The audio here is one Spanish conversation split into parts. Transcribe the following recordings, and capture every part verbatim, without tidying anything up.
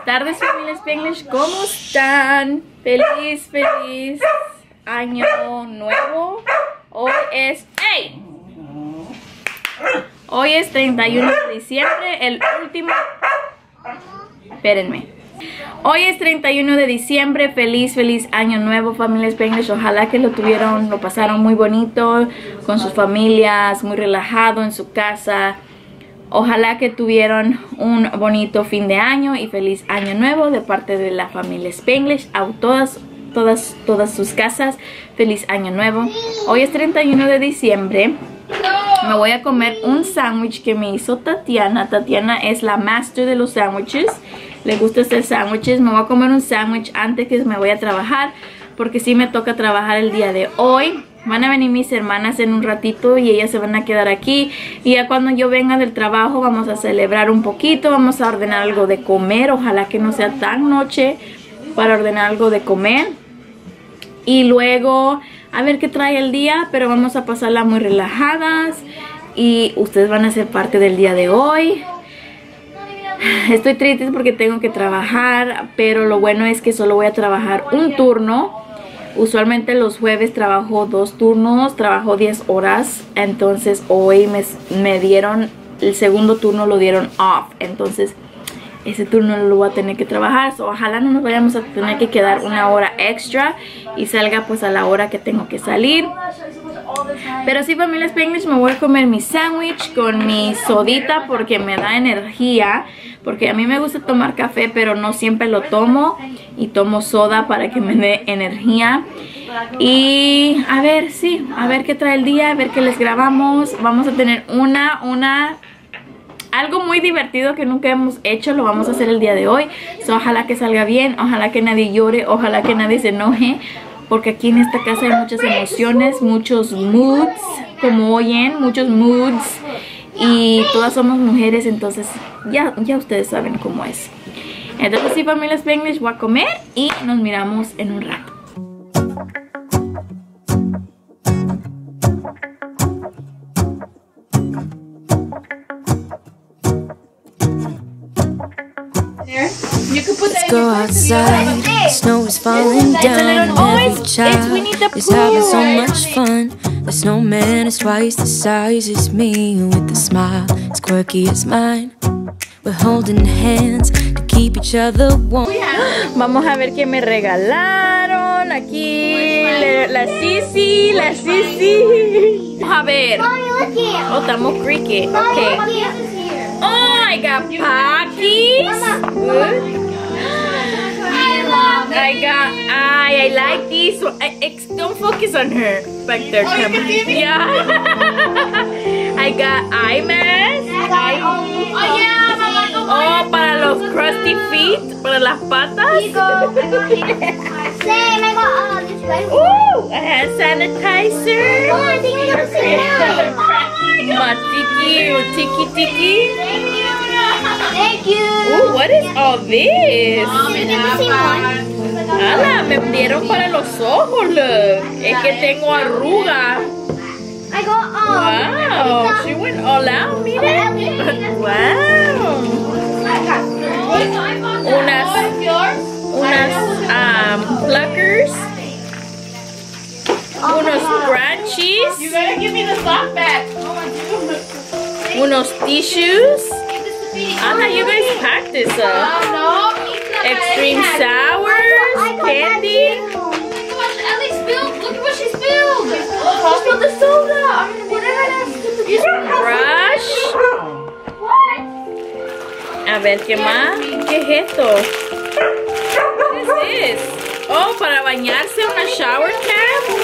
tardes, familia Spanglish, ¿cómo están? Feliz, feliz año nuevo. Hoy es... ¡Ey! Hoy es treinta y uno de diciembre, el último... Espérenme. Hoy es treinta y uno de diciembre, feliz, feliz año nuevo, familia Spanglish. Ojalá que lo tuvieron, lo pasaron muy bonito con sus familias, muy relajado en su casa. Ojalá que tuvieron un bonito fin de año y feliz año nuevo de parte de la familia Spanglish. A todas, todas, todas sus casas, feliz año nuevo. Hoy es treinta y uno de diciembre. Me voy a comer un sándwich que me hizo Tatiana. Tatiana es la master de los sándwiches. Le gusta hacer sándwiches. Me voy a comer un sándwich antes que me voy a trabajar, porque sí me toca trabajar el día de hoy. Van a venir mis hermanas en un ratito y ellas se van a quedar aquí. Y ya cuando yo venga del trabajo vamos a celebrar un poquito. Vamos a ordenar algo de comer. Ojalá que no sea tan noche para ordenar algo de comer. Y luego a ver qué trae el día. Pero vamos a pasarla muy relajadas. Y ustedes van a ser parte del día de hoy. Estoy triste porque tengo que trabajar. Pero lo bueno es que solo voy a trabajar un turno. Usualmente los jueves trabajo dos turnos, trabajo diez horas. Entonces hoy me, me dieron, el segundo turno lo dieron off. Entonces ese turno lo voy a tener que trabajar. So, ojalá no nos vayamos a tener que quedar una hora extra y salga pues a la hora que tengo que salir. Pero sí, familia Spanglish, me voy a comer mi sándwich con mi sodita porque me da energía. Porque a mí me gusta tomar café, pero no siempre lo tomo. Y tomo soda para que me dé energía. Y a ver, sí, a ver qué trae el día, a ver qué les grabamos. Vamos a tener una, una... algo muy divertido que nunca hemos hecho, lo vamos a hacer el día de hoy. So, ojalá que salga bien, ojalá que nadie llore, ojalá que nadie se enoje. Porque aquí en esta casa hay muchas emociones, muchos moods, como oyen, muchos moods. Y todas somos mujeres, entonces ya, ya ustedes saben cómo es. Entonces sí, familia Spanglish, voy a comer y nos miramos en un rato. Let's go outside, the snow is falling down, and every child is having so much fun. The snowman is twice the size as me, with a smile as quirky as mine. We're holding hands to keep each other warm. Vamos a ver qué me regalaron. Aquí la, la Sisi, la Sisi. Vamos a ver. Oh, estamos cricket. Okay. Oh, I got Pockies. Good. I got, I, I like these. I, I, don't focus on her back there, oh, camera. Yeah. I got eye mask. I, oh, yeah, oh, para los crusty feet, para las patas. Ooh, a hand sanitizer. Oh, I think I got the same one. Matiki or tiki tiki. Thank you. Ooh, what is all this? Ala, me dieron para los ojos, look. Es que tengo arruga. I got um, Wow, she went all out, miren. Wow. Unas, unas um, pluckers. Unos scrunchies. You gotta give me the sock back. Unos tissues. Anna, you guys packed this up. Extreme sours, candy. Oh Ellie spilled. Look at what she spilled. She spilled the soda. I mean, whatever that Brush. A ver, ¿qué más? ¿Qué es esto? What is this? Oh, para bañarse, una shower cap.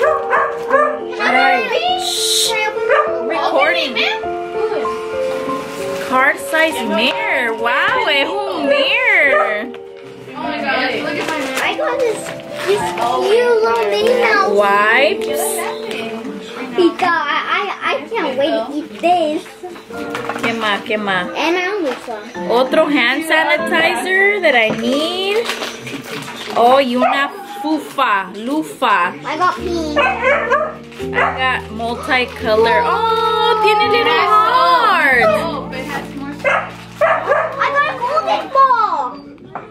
Shh. Recording. Card size mirror. Wow, es un mirror. Oh my god, look at my mirror. I got this, this cute little Minnie Mouse. Wipes. Because I, I, I can't wait to eat this. ¿Qué más? ¿Qué más? And I only saw. Otro hand sanitizer that I need. Oh, y una fufa, lufa. I got pink. I got multicolor. Oh, tiene little hearts. Oh, but it has more. I got a golden ball.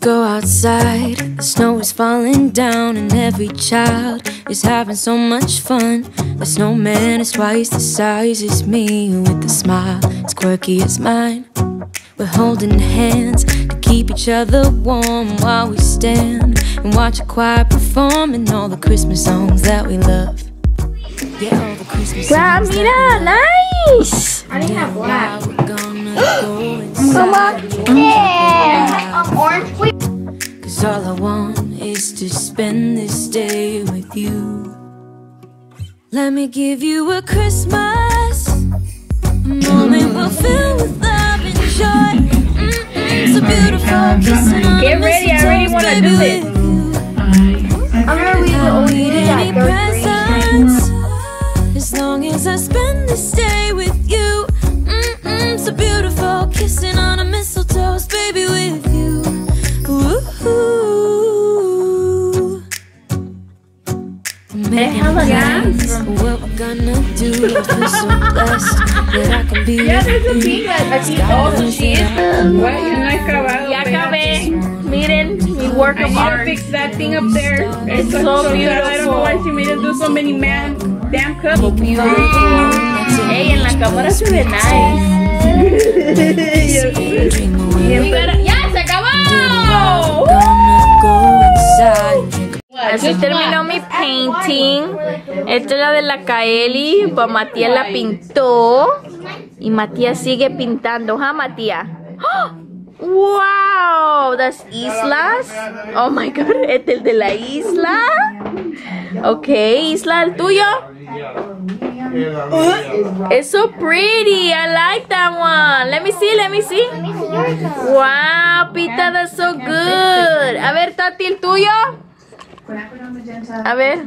go outside. The snow is falling down and every child is having so much fun. The snowman is twice the size as me, with a smile as quirky as mine. We're holding hands to keep each other warm while we stand and watch a choir performing all the Christmas songs that we love. Yeah, all the Christmas Wow, songs mira, that nice. I didn't have we black. love. We're gonna go inside. Yeah. Um, orange. Wait. Cause all I want is to spend this day with you. Let me give you a Christmas, a moment we'll fill with love and joy. Mm-mm, so beautiful, kissing on Get a ready, I already mistletoe, wanna baby, do with this. you. I'm gonna read the I don't only need that any third grade. presents, as long as I spend this day with you. Mm-mm, so beautiful, kissing on a mistletoe, baby, with you. Ooh. Déjalo ya. What we're gonna do, I feel so blessed that I can be Yeah, there's a with thing you. that I think all the shit. What? You no he acabado. Ya pero- acabé. Miren mi work I of need to art. fix that thing up there. It's so so good. I don't know beautiful. why she made us do so many man damn cups. Ey, en la cámara se ve nice. ¡Ya se acabó! Así terminó mi painting. Esta es la de la Kaeli. Pues Matías la pintó. Y Matías sigue pintando, ¿ah, Matías? ¡Oh! ¡Wow! ¿Das islas? Oh my god, este es el de la isla. Ok, Isla, ¿el tuyo? It's so pretty. I like that one. Let me see, let me see. Wow, Pita, that's so good. A ver, Tati, ¿el tuyo? A ver.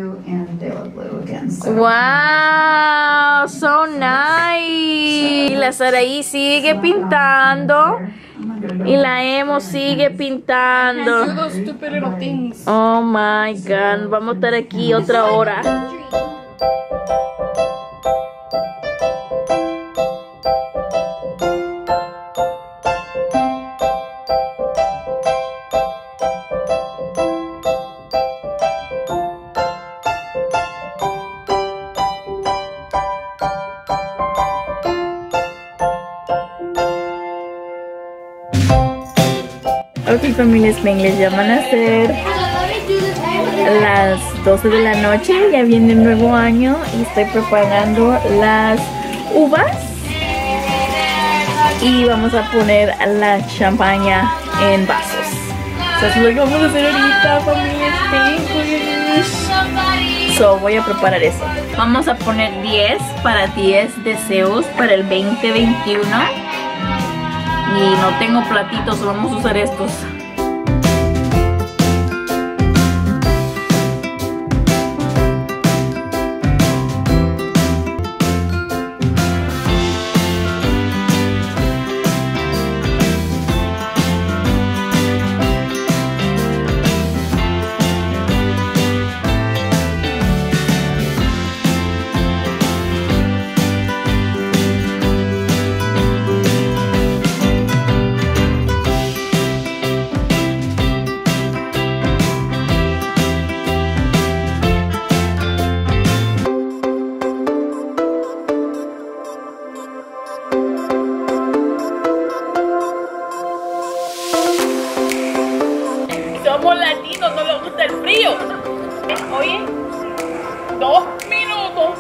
Wow, so nice. Y la Saraí sigue pintando. Y la Emo sigue pintando. Those stupid little things. Oh my god, vamos a estar aquí otra hora. Ok, familias Spengles, ya van a ser las doce de la noche, ya viene el nuevo año y estoy preparando las uvas y vamos a poner la champaña en vasos. Eso es lo que vamos a hacer ahorita, familias Spengles. So, voy a preparar eso. Vamos a poner diez para diez deseos para el veinte veintiuno. Y no tengo platitos, vamos a usar estos. Somos latinos, no nos gusta el frío. Oye, dos minutos.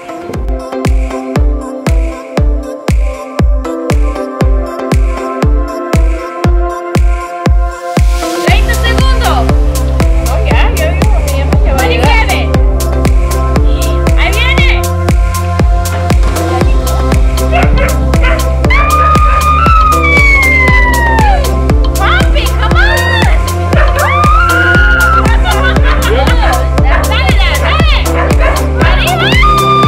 veinte segundos. No, ya, ya digo, ya va a llegar. Ahí viene. Ahí viene. Papi, come on. Dale, dale, dale. Arriba.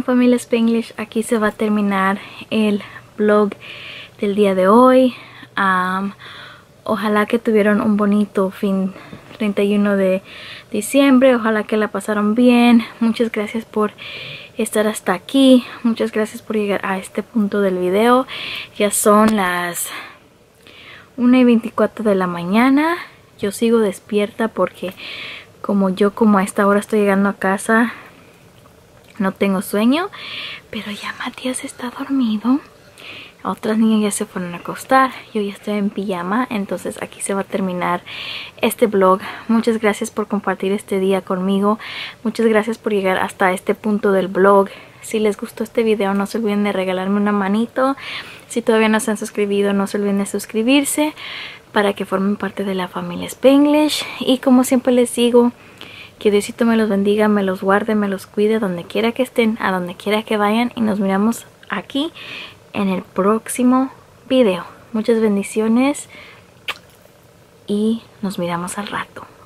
familia Spanglish, aquí se va a terminar el vlog del día de hoy. Um, ojalá que tuvieron un bonito fin treinta y uno de diciembre. Ojalá que la pasaron bien. Muchas gracias por estar hasta aquí. Muchas gracias por llegar a este punto del video. Ya son las una y veinticuatro de la mañana. Yo sigo despierta porque como yo como a esta hora estoy llegando a casa, no tengo sueño. Pero ya Matías está dormido. Otras niñas ya se fueron a acostar. Yo ya estoy en pijama. Entonces aquí se va a terminar este vlog. Muchas gracias por compartir este día conmigo. Muchas gracias por llegar hasta este punto del vlog. Si les gustó este video, no se olviden de regalarme una manito. Si todavía no se han suscrito, no se olviden de suscribirse para que formen parte de la familia Spanglish. Y como siempre les digo, que Diosito me los bendiga, me los guarde, me los cuide donde quiera que estén, a donde quiera que vayan. Y nos miramos aquí en el próximo video. Muchas bendiciones y nos miramos al rato.